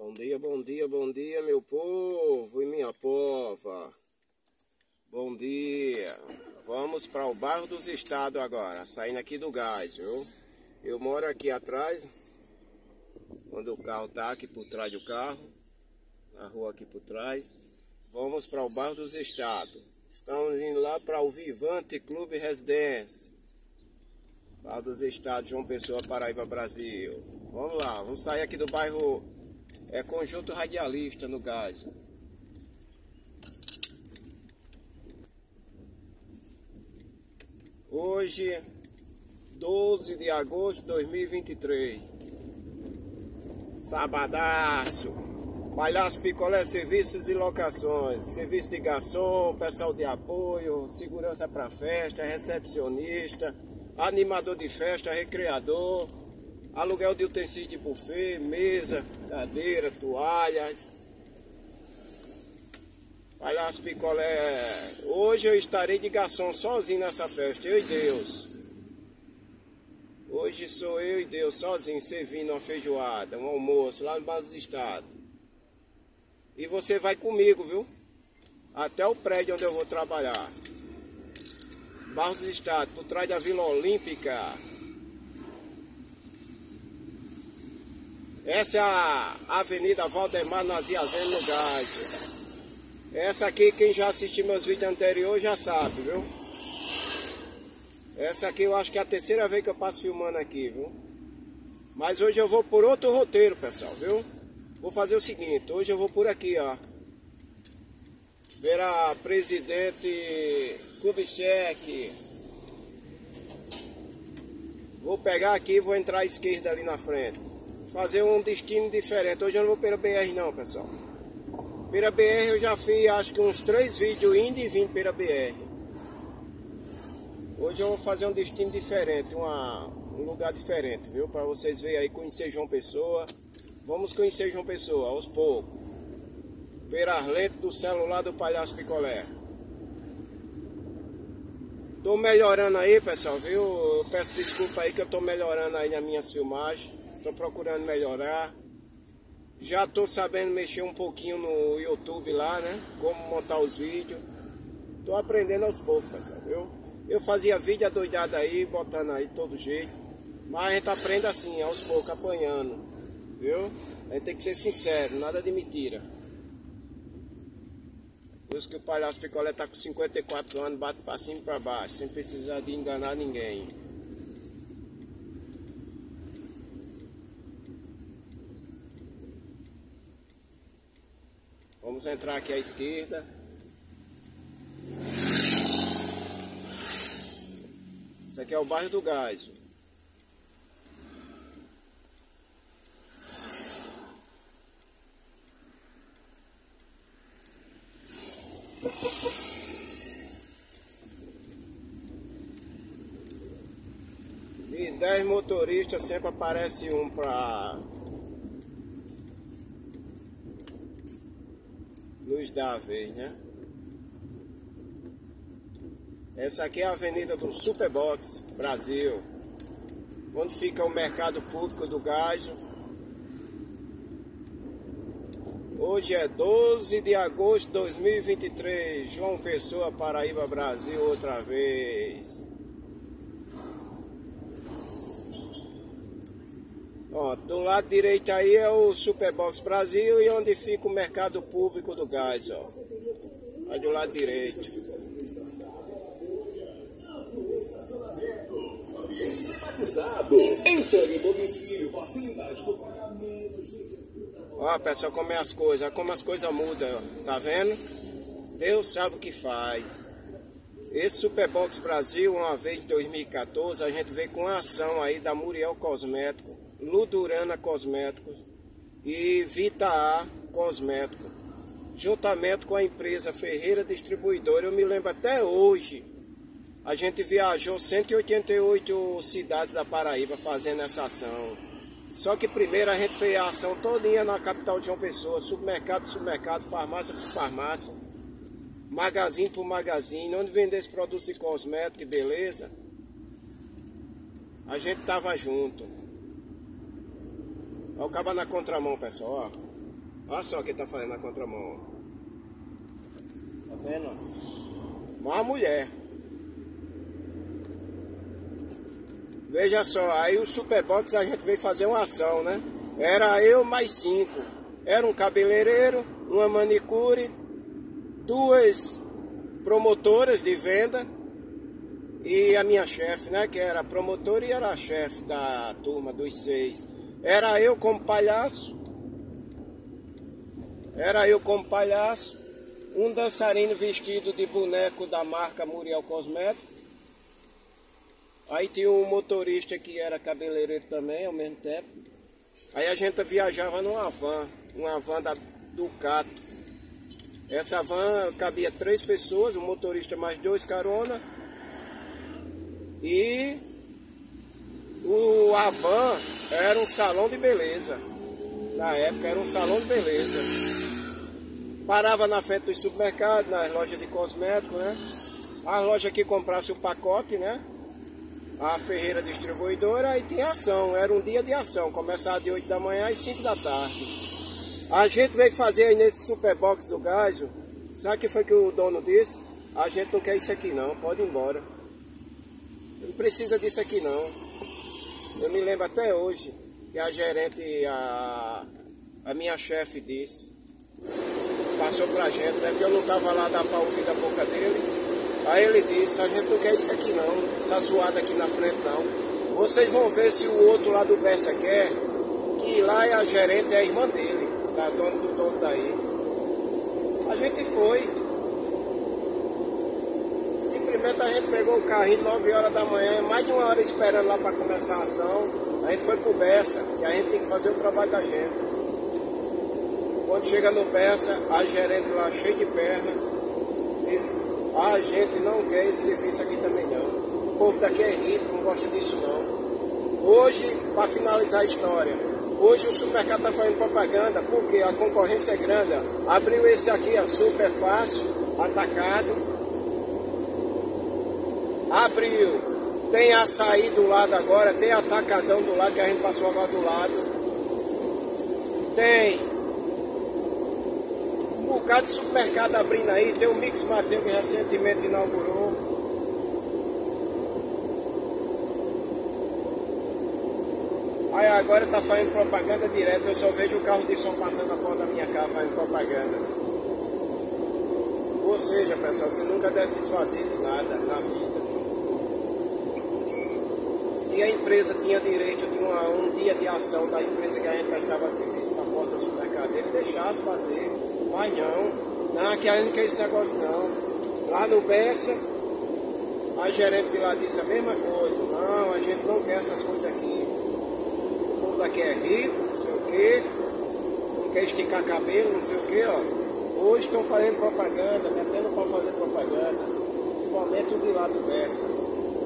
Bom dia, bom dia, meu povo e minha pova. Bom dia. Vamos para o bairro dos Estados agora, saindo aqui do gás, viu? Eu moro aqui atrás, onde o carro tá, aqui por trás do carro, na rua aqui por trás. Vamos para o bairro dos Estados. Estamos indo lá para o Vivante Clube Residência. Bairro dos Estados, João Pessoa, Paraíba, Brasil. Vamos lá, vamos sair aqui do bairro Conjunto Radialista, no gás. Hoje, 12 de agosto de 2023. Sabadaço. Palhaço Picolé, serviços e locações. Serviço de garçom, pessoal de apoio, segurança para festa, recepcionista, animador de festa, recreador, aluguel de utensílios de buffet, mesa, cadeira, toalhas. Palhaço Picolé. Hoje eu estarei de garçom sozinho nessa festa, eu e Deus. Hoje sou eu e Deus sozinho, servindo uma feijoada, um almoço lá no Bairro dos Estados. E você vai comigo, viu? Até o prédio onde eu vou trabalhar. Bairro dos Estados, por trás da Vila Olímpica. Essa é a Avenida Valdemar Naziazeno, no gás. Essa aqui, quem já assistiu meus vídeos anteriores já sabe, viu? Essa aqui eu acho que é a terceira vez que eu passo filmando aqui, viu? Mas hoje eu vou por outro roteiro, pessoal, viu? Vou fazer o seguinte, hoje eu vou por aqui, ó. Ver a presidente Kubitschek. Vou pegar aqui e vou entrar à esquerda ali na frente. Fazer um destino diferente. Hoje eu não vou pela BR não, pessoal. Pela BR eu já fiz acho que uns 3 vídeos indo e vindo pela BR. Hoje eu vou fazer um destino diferente, um lugar diferente, viu? Para vocês verem aí, conhecer João Pessoa. Vamos conhecer João Pessoa aos poucos. Pelas lentes do celular do Palhaço Picolé. Tô melhorando aí, pessoal, viu? Eu peço desculpa aí que eu tô melhorando aí nas minhas filmagens. Tô procurando melhorar. Já tô sabendo mexer um pouquinho no YouTube lá, né? Como montar os vídeos. Tô aprendendo aos poucos, pessoal, viu? Eu fazia vídeo adoidado aí, botando aí de todo jeito. Mas a gente aprende assim, aos poucos, apanhando. Viu? A gente tem que ser sincero, nada de mentira. Por isso que o Palhaço Picolé tá com 54 anos, bate pra cima e pra baixo, sem precisar de enganar ninguém. Vamos entrar aqui à esquerda. Isso aqui é o bairro do Gás. De 10 motoristas sempre aparece um para nos dar a vez, né? Essa aqui é a avenida do Superbox Brasil, onde fica o mercado público do gás. Hoje é 12 de agosto de 2023, João Pessoa, Paraíba, Brasil, outra vez. Ó, do lado direito aí é o Superbox Brasil e onde fica o mercado público do gás, ó. Aí do lado direito. Entregue em domicílio, facilidade do pagamento, gente. Ó, pessoal, como as coisas mudam, ó. Tá vendo? Deus sabe o que faz. Esse Superbox Brasil, uma vez em 2014, a gente veio com a ação aí da Muriel Cosmético, Ludurana Cosméticos e Vita A Cosmético, juntamente com a empresa Ferreira Distribuidora. Eu me lembro até hoje, a gente viajou 188 cidades da Paraíba fazendo essa ação. Só que primeiro a gente fez a ação todinha na capital de João Pessoa, supermercado por supermercado, farmácia por farmácia, magazine por magazine, onde vendesse produtos de cosmética e beleza, a gente tava junto. Olha o cabo na contramão, pessoal, ó. Olha só quem tá fazendo a contramão. Tá vendo? Uma mulher. Veja só, aí o Superbox a gente veio fazer uma ação, né? Era eu mais 5. Era um cabeleireiro, uma manicure, 2 promotoras de venda e a minha chefe, né? Que era promotora e era a chefe da turma dos 6. Era eu como palhaço. Um dançarino vestido de boneco da marca Muriel Cosméticos. Aí tinha um motorista que era cabeleireiro também ao mesmo tempo. Aí a gente viajava numa van da Ducato. Essa van cabia 3 pessoas, um motorista mais 2 carona. E a van era um salão de beleza. Na época era um salão de beleza. Parava na frente dos supermercados, nas lojas de cosméticos, né? As lojas que comprassem o pacote, né? A Ferreira Distribuidora, aí tinha ação, era um dia de ação, começava de 8 da manhã às 5 da tarde. A gente veio fazer aí nesse Superbox do Gássio, sabe o que foi que o dono disse? A gente não quer isso aqui não, pode ir embora. Não precisa disso aqui não. Eu me lembro até hoje que a gerente, a minha chefe disse, passou pra gente, né, que eu não tava lá, dá pra ouvir da boca dele. Aí ele disse, a gente não quer isso aqui não, essa zoada aqui na frente não. Vocês vão ver se o outro lá do Bessa quer, que lá é a gerente, é a irmã dele, da dona do dono daí. A gente foi. Simplesmente a gente pegou o carrinho 9 horas da manhã, mais de 1 hora esperando lá para começar a ação. A gente foi pro Bessa, e a gente tem que fazer o trabalho da gente. Quando chega no Bessa, a gerente lá cheia de perna, disse, a gente não quer esse serviço aqui também não. O povo daqui é rico, não gosta disso não. Hoje, para finalizar a história, hoje o supermercado está fazendo propaganda porque a concorrência é grande. Abriu esse aqui, ó, super fácil, atacado. Abriu, tem açaí do lado agora, tem atacadão do lado que a gente passou agora do lado. Tem um bocado de supermercado abrindo aí, tem o Mix Mateus que recentemente inaugurou. Aí agora tá fazendo propaganda direto, eu só vejo o carro de som passando a porta da minha casa fazendo propaganda. Ou seja, pessoal, você nunca deve desfazer de nada na vida. Se a empresa tinha direito de um dia de ação da empresa que a gente prestava serviço na porta do supermercado, ele deixasse fazer. Mas não, aqui a gente não quer esse negócio não. Lá no Bessa, a gerente de lá disse a mesma coisa. Não, a gente não quer essas coisas aqui. O povo daqui é rico, não sei o quê, não quer esticar cabelo, não sei o quê, ó. Hoje estão fazendo propaganda, metendo para fazer propaganda, principalmente o de lá do Bessa.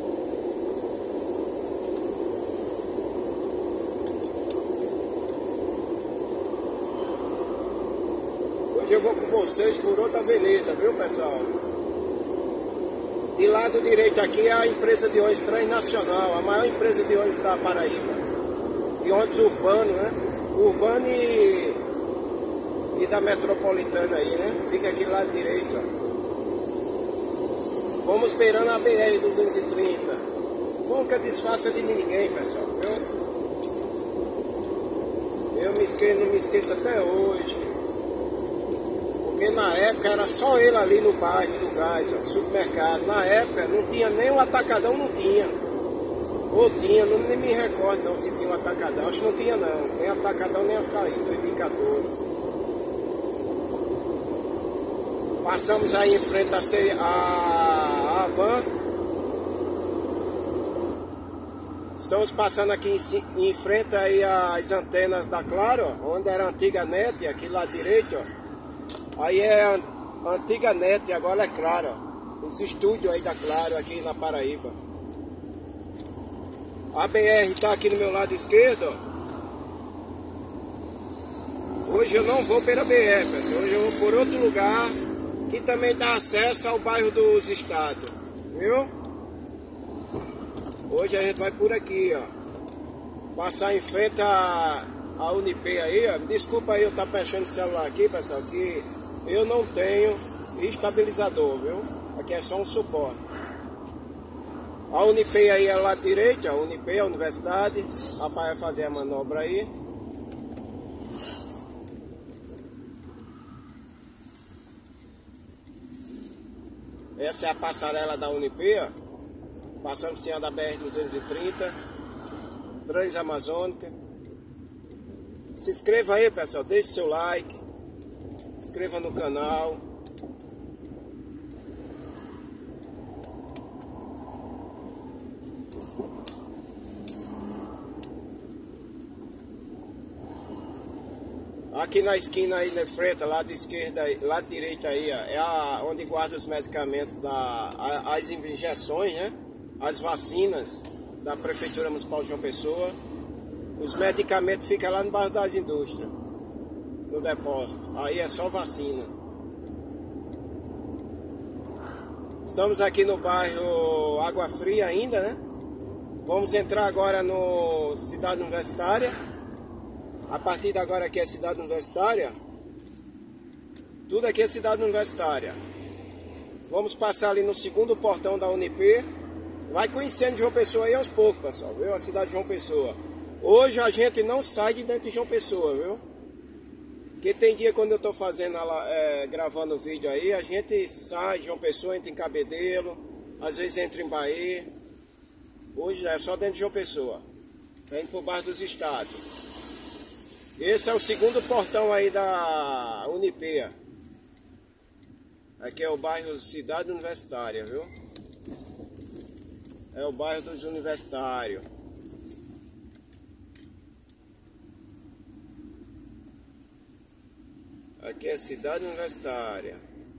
Eu vou com vocês por outra avenida, viu pessoal? De lado direito aqui é a empresa de ônibus transnacional, a maior empresa de ônibus da Paraíba. De ônibus urbano, né? Urbano e da metropolitana aí, né? Fica aqui lado direito, ó. Vamos esperando a BR-230. Nunca desfaça de ninguém, pessoal, viu? Eu não me esqueço até hoje. Porque na época era só ele ali no bairro do Gássio, supermercado. Na época não tinha nem um atacadão, não tinha. Ou tinha, não nem me recordo não se tinha um atacadão. Acho que não tinha não, nem atacadão nem açaí, 2014. Passamos aí em frente a van. Estamos passando aqui em frente aí às antenas da Claro, ó, onde era a antiga NET, aqui lá direito, ó. Aí é a antiga NET, agora é Claro, ó. Os estúdios aí da Claro aqui na Paraíba. A BR está aqui no meu lado esquerdo, ó. Hoje eu não vou pela BR, pessoal. Hoje eu vou por outro lugar que também dá acesso ao bairro dos Estados, viu? Hoje a gente vai por aqui, ó. Passar em frente a a Unipay aí, ó. Desculpa aí eu estar mexendo no celular aqui, pessoal, que eu não tenho estabilizador, viu? Aqui é só um suporte. A Unipay aí é lá direito, a Unipay, a universidade. O rapaz vai fazer a manobra aí. Essa é a passarela da Unipay, ó. Passando por cima da BR-230, Transamazônica. Se inscreva aí, pessoal, deixe seu like, se inscreva no canal. Aqui na esquina aí na frente, lado esquerda, lado direito aí, ó, é onde guarda os medicamentos, as injeções, né? As vacinas da Prefeitura Municipal de João Pessoa. Os medicamentos ficam lá no bairro das indústrias, no depósito. Aí é só vacina. Estamos aqui no bairro Água Fria ainda, né? Vamos entrar agora no Cidade Universitária. A partir de agora aqui é Cidade Universitária. Tudo aqui é Cidade Universitária. Vamos passar ali no segundo portão da Unipay. Vai conhecendo João Pessoa aí aos poucos, pessoal, viu? A cidade de João Pessoa. Hoje a gente não sai de dentro de João Pessoa, viu? Porque tem dia quando eu tô fazendo, gravando o vídeo aí, a gente sai de João Pessoa, entra em Cabedelo, às vezes entra em Bahia. Hoje é só dentro de João Pessoa. Tá indo pro bairro dos Estados. Esse é o segundo portão aí da Unipay. Aqui é o bairro Cidade Universitária, viu? É o bairro dos Universitários. Aqui é Cidade Universitária.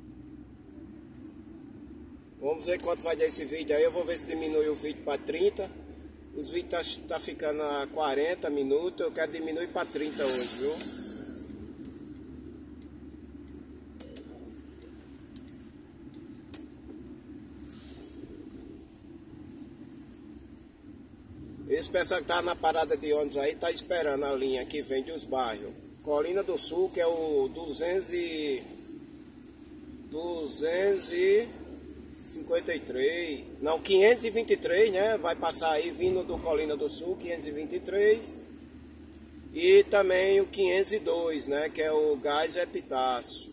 Vamos ver quanto vai dar esse vídeo aí. Eu vou ver se diminui o vídeo para 30. Os vídeos tá ficando a 40 minutos. Eu quero diminuir para 30 hoje, viu? Esse pessoal que tá na parada de ônibus aí tá esperando a linha que vem dos bairros. Colina do Sul, que é o 253, não, 523, né? Vai passar aí vindo do Colina do Sul, 523. E também o 502, né? Que é o Gás Epitácio.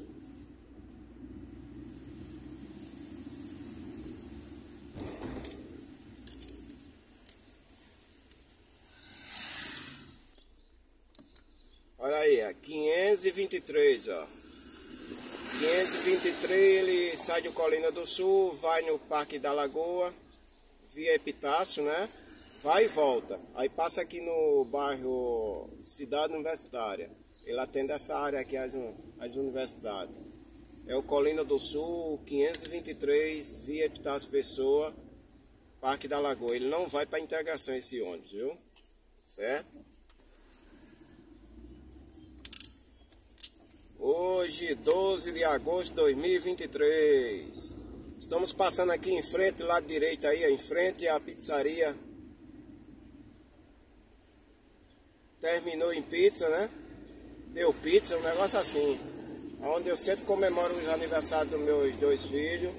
Olha aí, ó, 523, ó. 523 ele sai do Colina do Sul, vai no Parque da Lagoa, via Epitácio, né? Vai e volta. Aí passa aqui no bairro Cidade Universitária. Ele atende essa área aqui, as universidades. É o Colina do Sul, 523, via Epitácio Pessoa, Parque da Lagoa. Ele não vai para integração esse ônibus, viu? Certo? Hoje, 12 de agosto de 2023. Estamos passando aqui em frente, lado direito aí, em frente à pizzaria. Terminou em pizza, né? Deu pizza, um negócio assim. Onde eu sempre comemoro os aniversários dos meus dois filhos.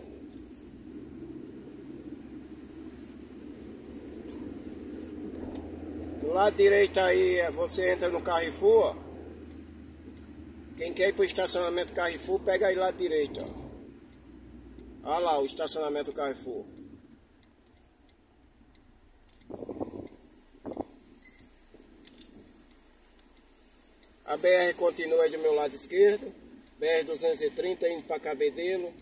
Do lado direito aí, você entra no Carrefour, ó. Quem quer ir para o estacionamento Carrefour, pega aí lá direito, ó. Olha lá o estacionamento Carrefour. A BR continua aí do meu lado esquerdo. BR-230 indo para Cabedelo.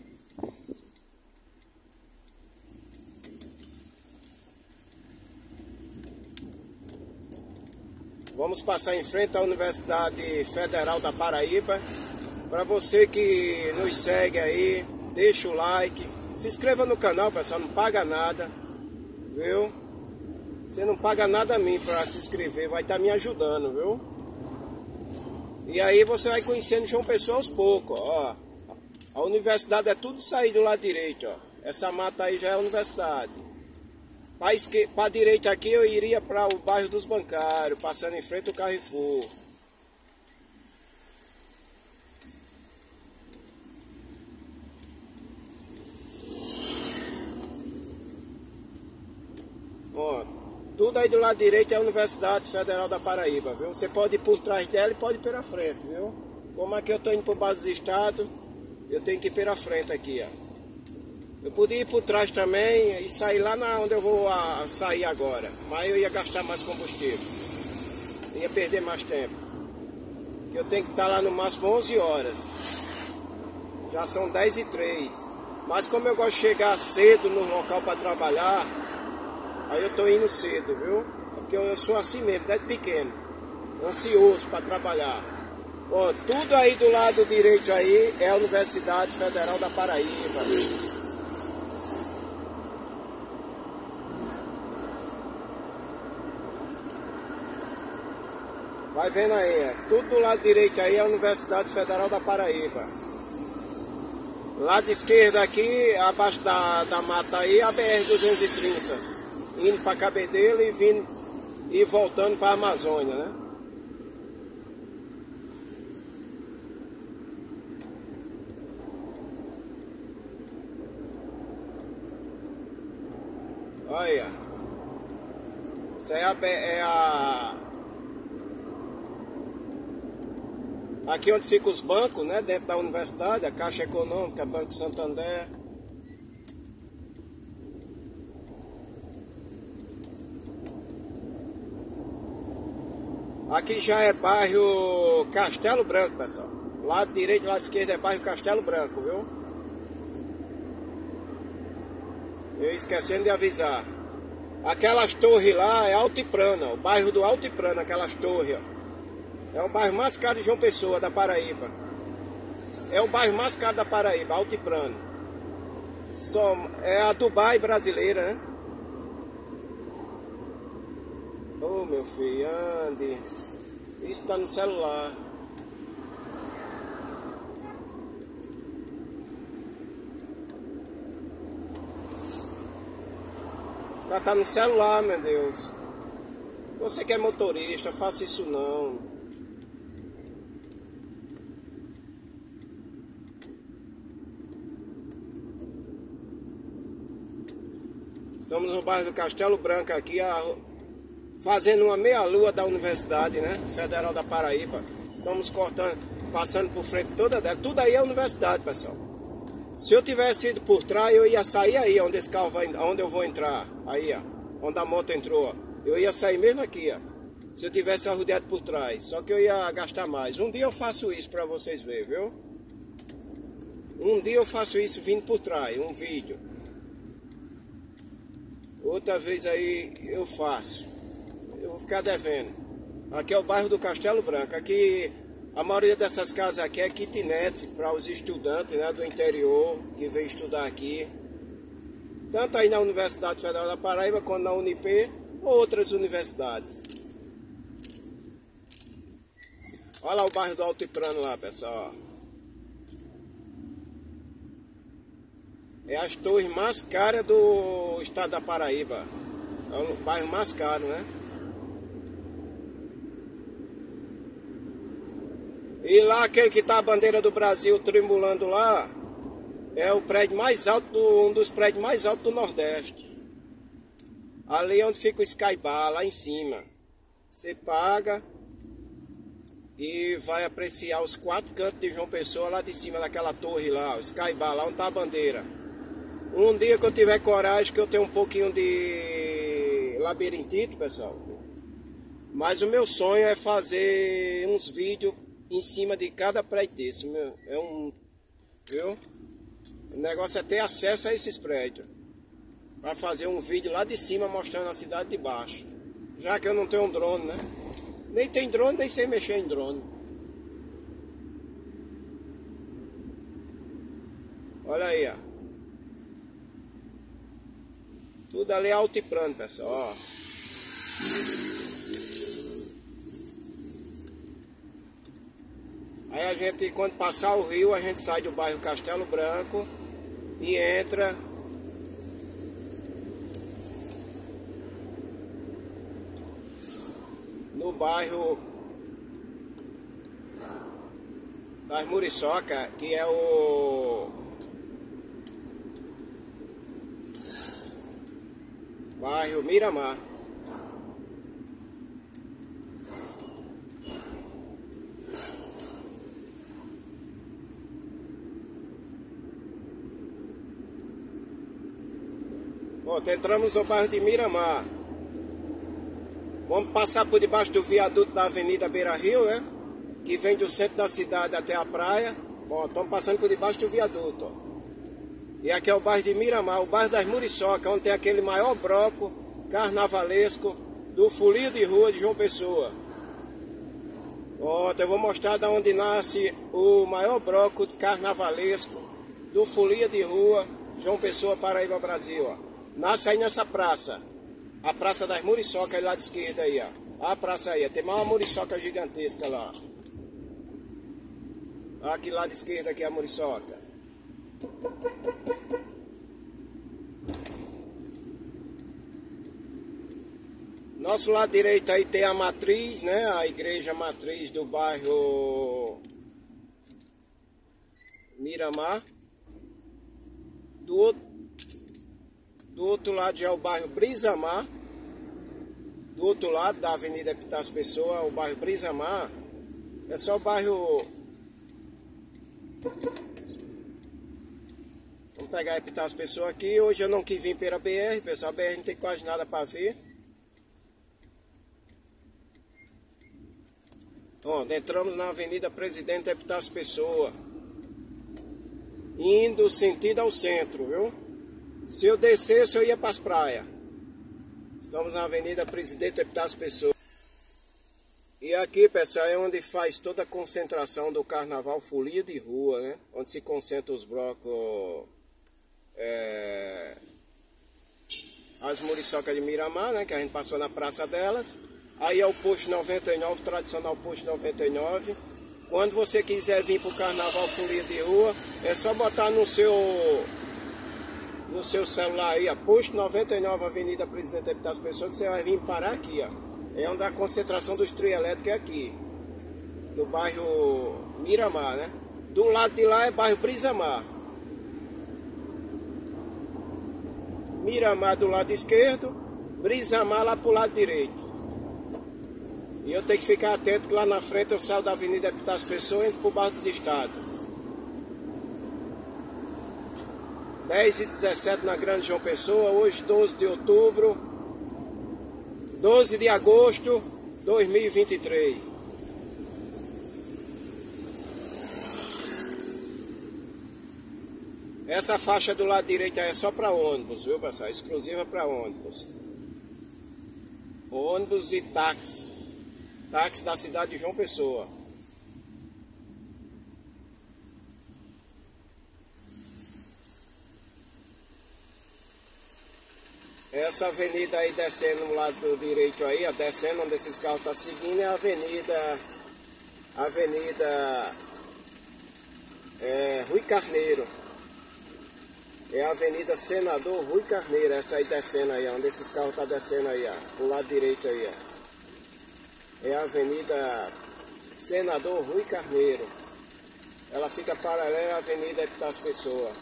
Vamos passar em frente à Universidade Federal da Paraíba. Para você que nos segue aí, deixa o like, se inscreva no canal, pessoal, não paga nada, viu? Você não paga nada a mim para se inscrever, vai estar me ajudando, viu? E aí você vai conhecendo João Pessoa aos poucos, ó. A universidade é tudo sair do lado direito, ó. Essa mata aí já é a universidade. Para a direita aqui eu iria para o bairro dos Bancários, passando em frente ao Carrefour. Tudo aí do lado direito é a Universidade Federal da Paraíba, viu? Você pode ir por trás dela e pode ir pela frente, viu? Como aqui eu tô indo por base do estado, eu tenho que ir pela frente aqui, ó. Eu podia ir por trás também e sair lá onde eu vou sair agora, mas eu ia gastar mais combustível, ia perder mais tempo. Eu tenho que estar lá no máximo 11 horas, já são 10h03, mas como eu gosto de chegar cedo no local para trabalhar, aí eu tô indo cedo, viu? Porque eu sou assim mesmo, desde pequeno, ansioso para trabalhar. Bom, tudo aí do lado direito aí é a Universidade Federal da Paraíba. Vai vendo aí, tudo do lado direito aí é a Universidade Federal da Paraíba. Lado esquerdo aqui, abaixo da mata aí, a BR-230. Indo para Cabedelo e vindo e voltando para a Amazônia, né? Olha, isso aí é aqui onde ficam os bancos, né? Dentro da universidade, a Caixa Econômica, Banco Santander. Aqui já é bairro Castelo Branco, pessoal. Lado direito e lado esquerdo é bairro Castelo Branco, viu? Eu esquecendo de avisar. Aquelas torres lá é Altiprana, o bairro do Altiprana, aquelas torres, ó. É o bairro mais caro de João Pessoa, da Paraíba. É o bairro mais caro da Paraíba, Altiprano. É a Dubai brasileira, né? Ô, meu filho, ande. Isso tá no celular. Tá no celular, meu Deus. Você que é motorista, faça isso não. Estamos no bairro do Castelo Branco aqui, fazendo uma meia-lua da Universidade, né? Federal da Paraíba. Estamos cortando, passando por frente toda dela. Tudo aí é universidade, pessoal. Se eu tivesse ido por trás, eu ia sair aí onde esse carro vai, onde eu vou entrar. Aí, ó, onde a moto entrou, ó. Eu ia sair mesmo aqui, ó. Se eu tivesse arrodeado por trás. Só que eu ia gastar mais. Um dia eu faço isso pra vocês verem, viu? Um dia eu faço isso vindo por trás, um vídeo. Outra vez aí eu faço. Eu vou ficar devendo. Aqui é o bairro do Castelo Branco. Aqui a maioria dessas casas aqui é kitnet para os estudantes, né, do interior que vem estudar aqui. Tanto aí na Universidade Federal da Paraíba quanto na Unip ou outras universidades. Olha lá o bairro do Altiprano lá, pessoal. É as torres mais caras do estado da Paraíba. É o bairro mais caro, né? E lá aquele que tá a bandeira do Brasil tremulando lá, é o prédio mais alto, um dos prédios mais altos do Nordeste. Ali é onde fica o Sky Bar, lá em cima. Você paga e vai apreciar os 4 cantos de João Pessoa lá de cima daquela torre lá, o Sky Bar, lá onde tá a bandeira. Um dia que eu tiver coragem, que eu tenho um pouquinho de labirintite, pessoal. Mas o meu sonho é fazer uns vídeos em cima de cada prédio desse. Viu? O negócio é ter acesso a esses prédios. Para fazer um vídeo lá de cima mostrando a cidade de baixo. Já que eu não tenho um drone, né? Nem tem drone, nem sei mexer em drone. Olha aí, ó. Tudo ali é altiplano, pessoal, ó. Aí a gente, quando passar o rio, a gente sai do bairro Castelo Branco e entra no bairro das Muriçoca, que é o bairro Miramar. Pronto, entramos no bairro de Miramar. Vamos passar por debaixo do viaduto da Avenida Beira Rio, né? Que vem do centro da cidade até a praia. Bom, estamos passando por debaixo do viaduto, ó. E aqui é o bairro de Miramar, o bairro das Muriçocas, onde tem aquele maior bloco carnavalesco do Folia de Rua de João Pessoa. Ontem eu vou mostrar de onde nasce o maior bloco carnavalesco do Folia de Rua João Pessoa, Paraíba, Brasil. Ó. Nasce aí nessa praça, a Praça das Muriçocas, aí lá de esquerda aí, ó. A praça aí, tem mais uma muriçoca gigantesca lá. Aqui lá de esquerda aqui é a muriçoca. Nosso lado direito aí tem a matriz, né? A igreja matriz do bairro Miramar. Do outro lado já é o bairro Brisamar. Do outro lado da Avenida Epitácio Pessoa, o bairro Brisamar. É só o bairro... Vamos pegar a Epitácio Pessoa aqui. Hoje eu não quis vir pela BR, pessoal. A BR não tem quase nada para ver. Onde entramos na Avenida Presidente Epitácio Pessoa, indo sentido ao centro, viu? Se eu descesse, eu ia para as praias. Estamos na Avenida Presidente Epitácio Pessoa. E aqui, pessoal, é onde faz toda a concentração do Carnaval Folia de Rua, né? Onde se concentram os blocos, as muriçocas de Miramar, né? Que a gente passou na praça delas. Aí é o posto 99, o tradicional posto 99. Quando você quiser vir para o Carnaval Folia de Rua, é só botar no seu celular aí, ó, posto 99, Avenida Presidente Epitácio Pessoa, que você vai vir parar aqui, ó. É onde a concentração dos trio elétricos é aqui, no bairro Miramar, né? Do lado de lá é bairro Brisamar. Miramar do lado esquerdo, Brisamar lá pro lado direito. E eu tenho que ficar atento que lá na frente eu saio da Avenida Epitácio Pessoa e entro pro bairro dos Estados. 10h17 na Grande João Pessoa, hoje 12 de outubro, 12 de agosto de 2023. Essa faixa do lado direito é só para ônibus, viu, pessoal? Exclusiva para ônibus. Ônibus e táxi. Táxi da cidade de João Pessoa. Essa avenida aí descendo no lado direito aí, ó, descendo onde esses carros estão seguindo, é a Avenida Rui Carneiro. É a Avenida Senador Rui Carneiro, essa aí descendo aí, ó, onde esses carros estão descendo aí, ó, pro lado direito aí, ó. É a Avenida Senador Rui Carneiro. Ela fica paralela à Avenida Epitácio Pessoa.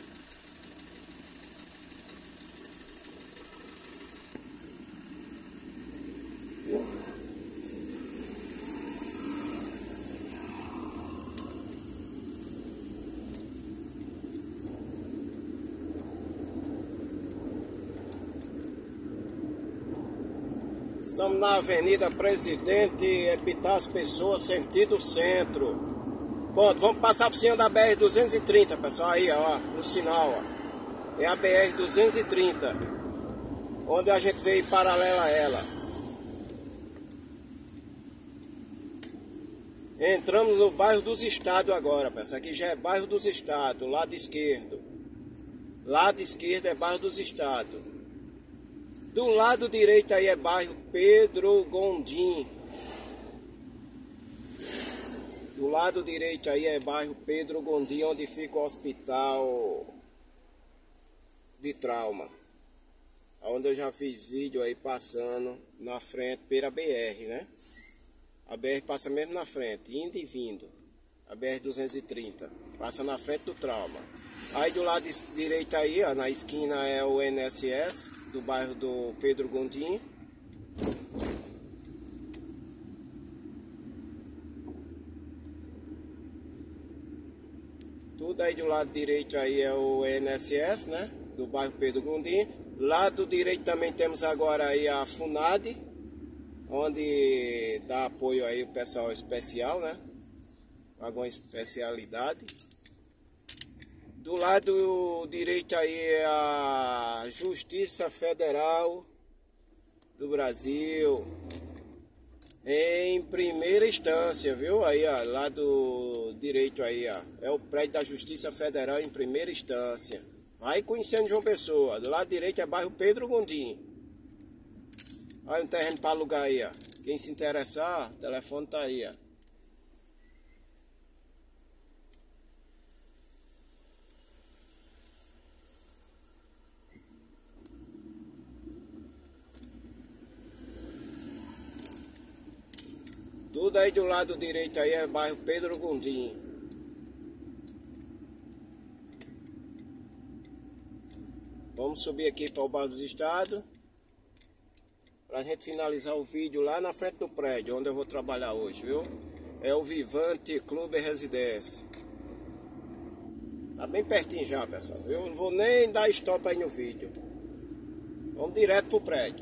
Estamos na Avenida Presidente Epitácio Pessoa, sentido centro. Bom, vamos passar por cima da BR-230, pessoal, aí, ó, no sinal, ó. É a BR-230, onde a gente veio paralela a ela. Entramos no bairro dos Estados agora, pessoal. Aqui já é bairro dos Estados, lado esquerdo. Lado esquerdo é bairro dos Estados. Do lado direito aí é bairro Pedro Gondim. Do lado direito aí é bairro Pedro Gondim, onde fica o hospital de trauma. Onde eu já fiz vídeo aí passando na frente pela BR, né? A BR passa mesmo na frente, indo e vindo. A BR-230 passa na frente do trauma. Aí do lado direito aí, ó, na esquina é o INSS do bairro do Pedro Gondim. Tudo aí do lado direito aí é o INSS, né? Do bairro Pedro Gondim. Lado direito também temos agora aí a FUNAD, onde dá apoio aí o pessoal especial, né? Alguma especialidade. Do lado direito aí é a Justiça Federal do Brasil, em primeira instância, viu? Aí, ó, lado direito aí, ó, é o prédio da Justiça Federal em primeira instância. Vai conhecendo João Pessoa. Do lado direito é bairro Pedro Gondim. Olha um terreno para alugar aí, ó. Quem se interessar, o telefone tá aí, ó. Tudo aí do lado direito aí é bairro Pedro Gondim. Vamos subir aqui para o Bar dos Estados, para a gente finalizar o vídeo lá na frente do prédio, onde eu vou trabalhar hoje, viu? É o Vivante Clube Residência. Tá bem pertinho já, pessoal. Eu não vou nem dar stop aí no vídeo. Vamos direto pro prédio.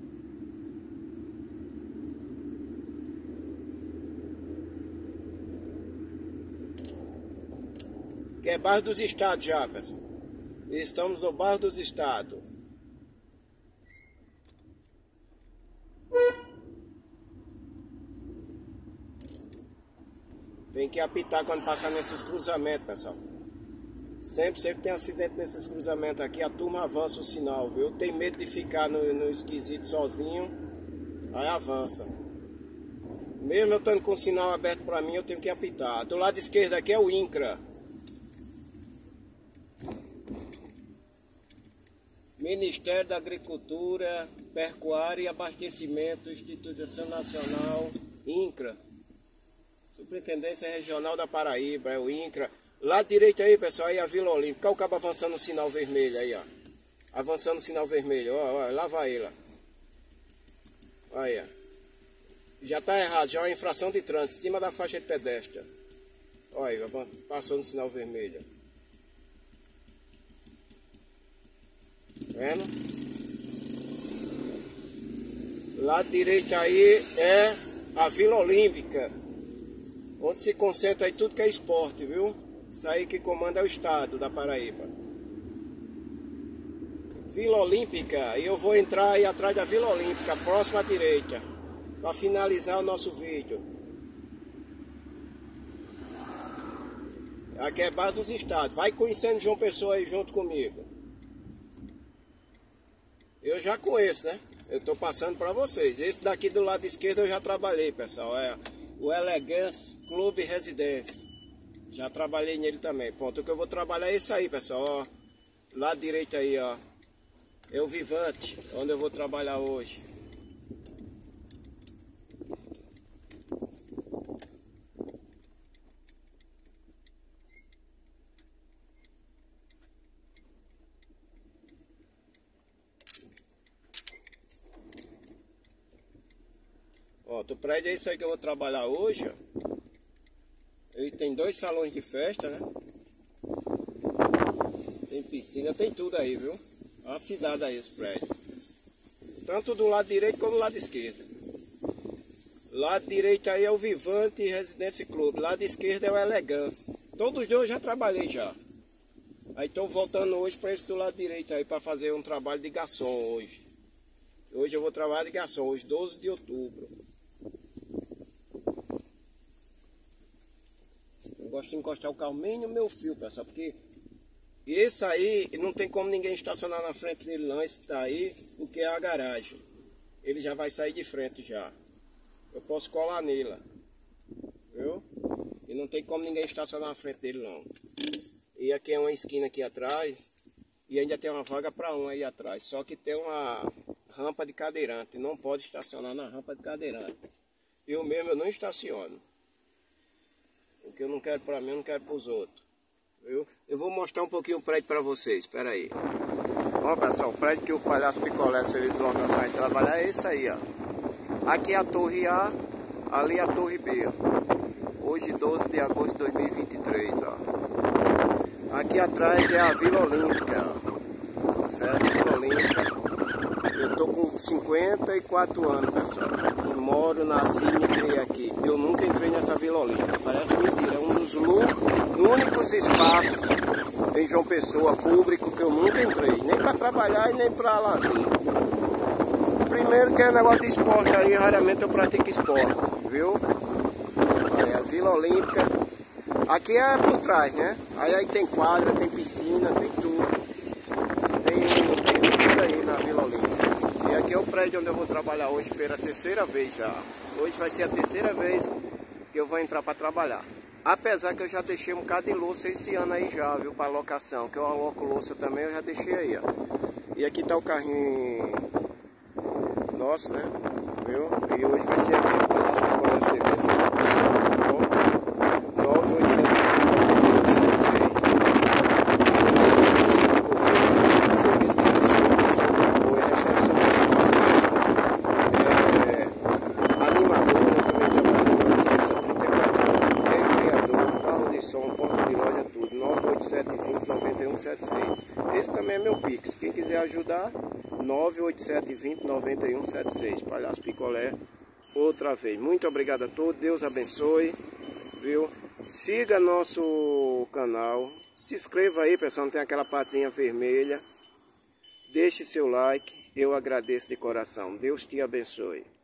Que é bairro dos Estados já, pessoal. Estamos no bairro dos Estados. Tem que apitar quando passar nesses cruzamentos, pessoal. Sempre tem acidente nesses cruzamentos aqui. A turma avança o sinal, viu? Tem medo de ficar no esquisito sozinho. Aí avança. Mesmo eu estando com o sinal aberto para mim, eu tenho que apitar. Do lado esquerdo aqui é o INCRA. Ministério da Agricultura, Pecuária e Abastecimento, Instituição Nacional, INCRA. Superintendência Regional da Paraíba, é o INCRA. Lado direito aí, pessoal, aí a Vila Olímpica. Olha o cabo avançando o sinal vermelho aí, ó. Avançando o sinal vermelho, ó, lá vai ele, ó. Aí, ó. Já tá errado, já é uma infração de trânsito, em cima da faixa de pedestre. Olha, passou no sinal vermelho. Vendo? Lado direito aí é a Vila Olímpica, onde se concentra aí tudo que é esporte, viu? Isso aí que comanda é o estado da Paraíba. Vila Olímpica, e eu vou entrar aí atrás da Vila Olímpica, próxima à direita, para finalizar o nosso vídeo. Aqui é bairro dos Estados. Vai conhecendo João Pessoa aí junto comigo. Eu já conheço, né? Eu tô passando para vocês. Esse daqui do lado esquerdo eu já trabalhei, pessoal. É o Elegance Clube Residência. Já trabalhei nele também. Ponto. O que eu vou trabalhar é esse aí, pessoal. Ó, lado direito aí, ó. É o Vivante, onde eu vou trabalhar hoje. Ó, o prédio é isso aí que eu vou trabalhar hoje, ó. Ele tem 2 salões de festa, né? Tem piscina, tem tudo aí, viu? É uma cidade aí esse prédio. Tanto do lado direito como do lado esquerdo. Lado direito aí é o Vivante Residência Clube. Lado esquerdo é o Elegance. Todos os dois eu já trabalhei já. Aí estou voltando hoje para esse do lado direito aí para fazer um trabalho de garçom hoje. Hoje eu vou trabalhar de garçom, hoje 12 de outubro. Eu gosto de encostar o carro bem no meu fio, pessoal, porque esse aí não tem como ninguém estacionar na frente dele não, esse que tá aí, porque é a garagem. Ele já vai sair de frente já. Eu posso colar nele, viu? E não tem como ninguém estacionar na frente dele não. E aqui é uma esquina aqui atrás, e ainda tem uma vaga para um aí atrás. Só que tem uma rampa de cadeirante, não pode estacionar na rampa de cadeirante. Eu mesmo eu não estaciono. O que eu não quero para mim, eu não quero para os outros. Viu? Eu vou mostrar um pouquinho o prédio para vocês, espera aí. Ó, pessoal, o prédio que o Palhaço Picolé Serviço de Locação vai trabalhar é esse aí, ó. Aqui é a Torre A, ali é a Torre B, ó. Hoje 12 de agosto de 2023, ó. Aqui atrás é a Vila Olímpica, ó. certo? Vila Olímpica. Eu tô com 54 anos, pessoal. Eu moro, nasci e me criei aqui. Eu nunca entrei nessa Vila Olímpica. Parece mentira. É um dos únicos espaços em João Pessoa público que eu nunca entrei. Nem para trabalhar e nem para lazer. Primeiro que é negócio de esporte aí, raramente eu pratico esporte, viu? Aí a Vila Olímpica. Aqui é por trás, né? Aí tem quadra, tem piscina, tem tudo. Tem tudo aí na Vila Olímpica. E aqui é o prédio onde eu vou trabalhar hoje pela terceira vez já. Hoje vai ser a terceira vez que eu vou entrar para trabalhar. Apesar que eu já deixei um bocado de louça esse ano aí já, viu? Para locação. Que eu aloco louça também, eu já deixei aí, ó. E aqui tá o carrinho nosso, né? Viu? E hoje vai ser aqui no Palácio Picolé Serviço de Locação, tá bom? 987-76. Serviço de açúcar, de apoio, recepção animador, também trabalhador, festa 34 anos, recreador, carro de som, ponto de loja, tudo. 987-20-9176. Esse também é meu Pix. Quem quiser ajudar, 987-20-9176. Palhaço Picolé, outra vez. Muito obrigado a todos. Deus abençoe. Viu? Siga nosso canal. Se inscreva aí, pessoal. Não tem aquela patinha vermelha. Deixe seu like. Eu agradeço de coração. Deus te abençoe.